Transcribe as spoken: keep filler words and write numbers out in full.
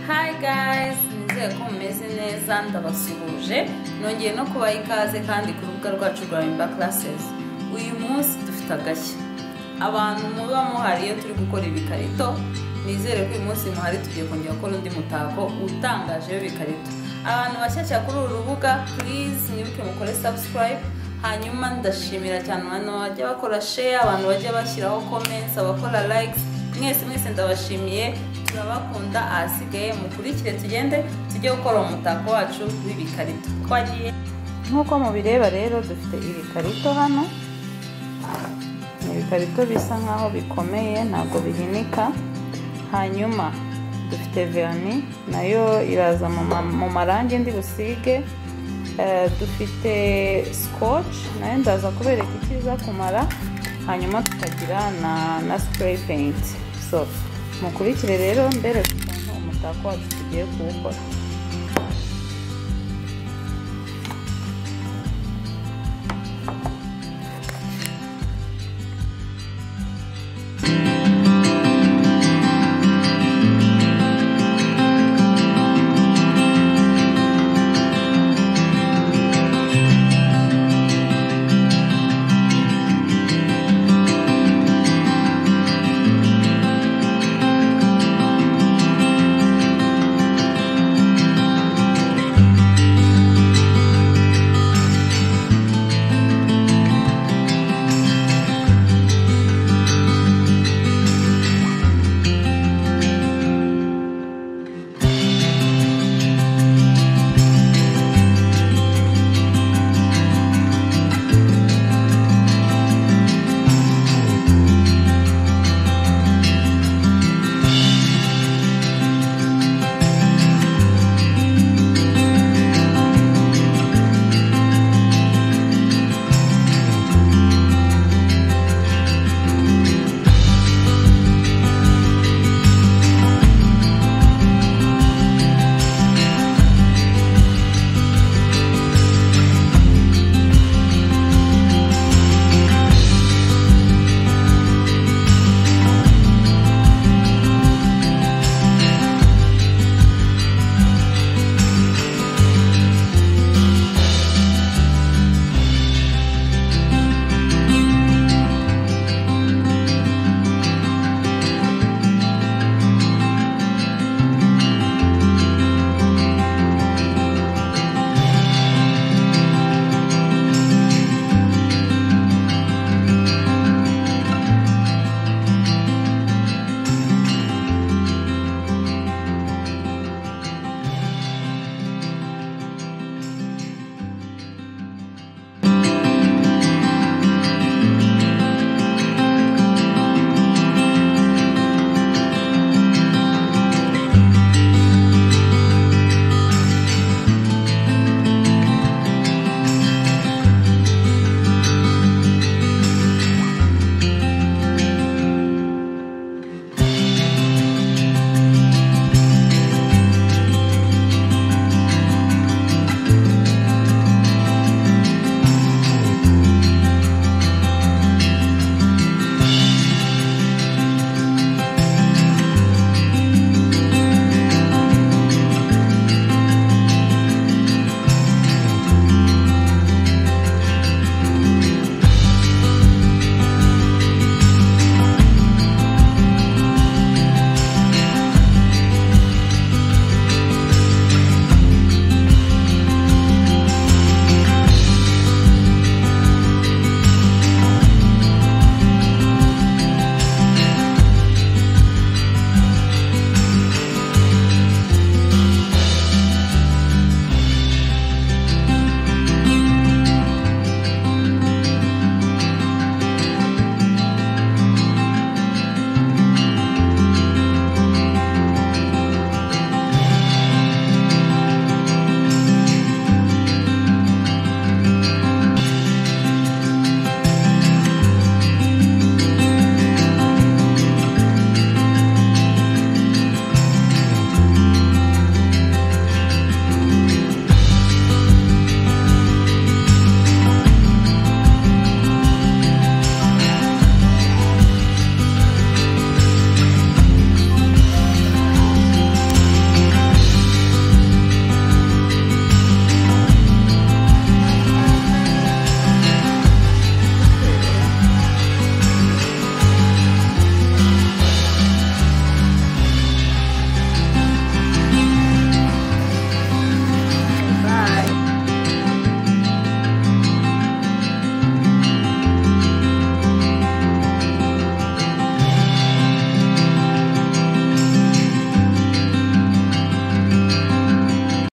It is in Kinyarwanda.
Hi guys, nizeye ko mumeze neza ndabasuhuje nongeye no kubaha ikaze kandi ku rubuga rwacu rwa Imba Classes. Uyu munsi dufite agashya. Abantu muba muhari iyo turi gukora ibikarito, nizere ko uyu munsi muhari tugiye kongera gukora undi mutako utangaje w'ibikarito. Abantu bashyashya kuri uru rubuga, please mwibuke mukore subscribe. Hanyuma ndashimira cyane abantu bajya bakora share, abantu bajya bashyiraho comments, abakora likes. Mwese mwese ndabashimiye, turabakunda. Ahasigaye mukurikire tugende tujye gukora umutako wacu w'ibikarito. Twagiye nkuko mubireba rero dufite ibikarito hano. Ibikarito bisa nkaho bikomeye ntabwo bihinika. Hanyuma dufite vernis nayo iraza mu marangi ndi busige. Uh, dufite scotch nayo ndaza kubereka ikiza kumara. Hanyuma tukagira na, na spray paint. So mukurikire rero mbere ukuntu umutako wacu tugiye kuwukora.